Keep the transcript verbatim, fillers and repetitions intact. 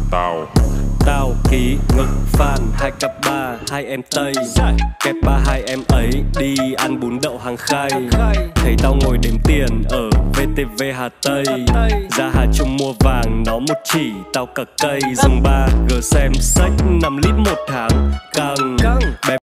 Tao Tao ký ngực fan hai cặp ba hai em Tây kẹp ba hai em ấy đi ăn bún đậu hàng khay. Thấy tao ngồi đếm tiền ở vê tê vê Hà Tây, ra Hà Trung mua vàng nó một chỉ tao cả cây. Dùng ba G xem sách năm lít một tháng căng.